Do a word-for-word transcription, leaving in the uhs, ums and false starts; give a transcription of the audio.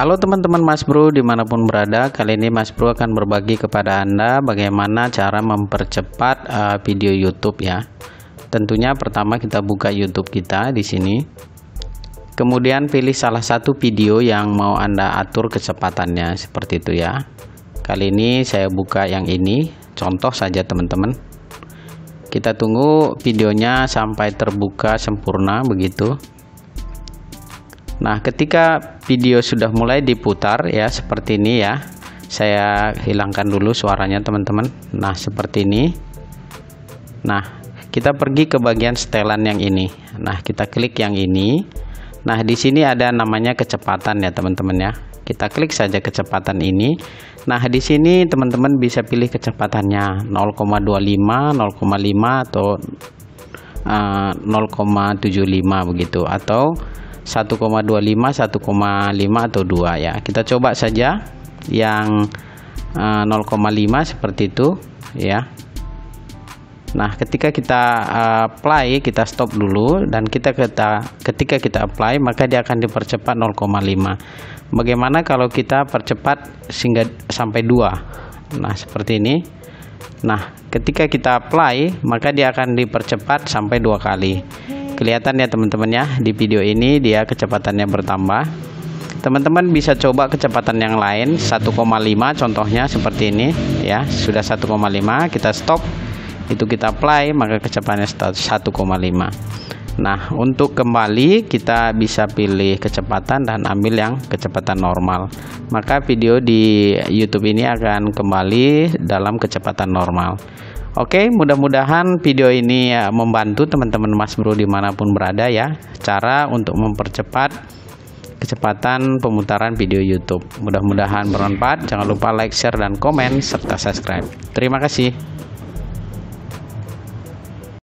Halo teman-teman Mas Bro dimanapun berada, kali ini Mas Bro akan berbagi kepada Anda bagaimana cara mempercepat uh, video YouTube ya. Tentunya pertama kita buka YouTube kita di sini. Kemudian pilih salah satu video yang mau Anda atur kecepatannya seperti itu ya. Kali ini saya buka yang ini, contoh saja teman-teman. Kita tunggu videonya sampai terbuka sempurna begitu. Nah, ketika video sudah mulai diputar ya seperti ini ya, saya hilangkan dulu suaranya teman-teman. Nah, seperti ini. Nah, kita pergi ke bagian setelan yang ini. Nah, kita klik yang ini. Nah, di sini ada namanya kecepatan ya teman-teman ya. Kita klik saja kecepatan ini. Nah, di sini teman-teman bisa pilih kecepatannya nol koma dua lima, nol koma lima atau uh, nol koma tujuh lima begitu, atau satu koma dua lima, satu koma lima atau dua ya. Kita coba saja yang uh, nol koma lima seperti itu ya. Nah, ketika kita uh, apply, kita stop dulu, dan kita, kita ketika kita apply maka dia akan dipercepat nol koma lima. Bagaimana kalau kita percepat sehingga sampai dua? Nah, seperti ini. Nah, ketika kita apply maka dia akan dipercepat sampai dua kali. Kelihatan ya teman-teman ya, di video ini dia kecepatannya bertambah. Teman-teman bisa coba kecepatan yang lain satu koma lima contohnya seperti ini ya. Sudah satu koma lima, kita stop, itu kita apply maka kecepatannya satu koma lima. Nah, untuk kembali kita bisa pilih kecepatan dan ambil yang kecepatan normal. Maka video di YouTube ini akan kembali dalam kecepatan normal. Oke, mudah-mudahan video ini ya, membantu teman-teman Mas Bro dimanapun berada ya, cara untuk mempercepat kecepatan pemutaran video YouTube. Mudah-mudahan bermanfaat. Jangan lupa like, share, dan komen serta subscribe. Terima kasih.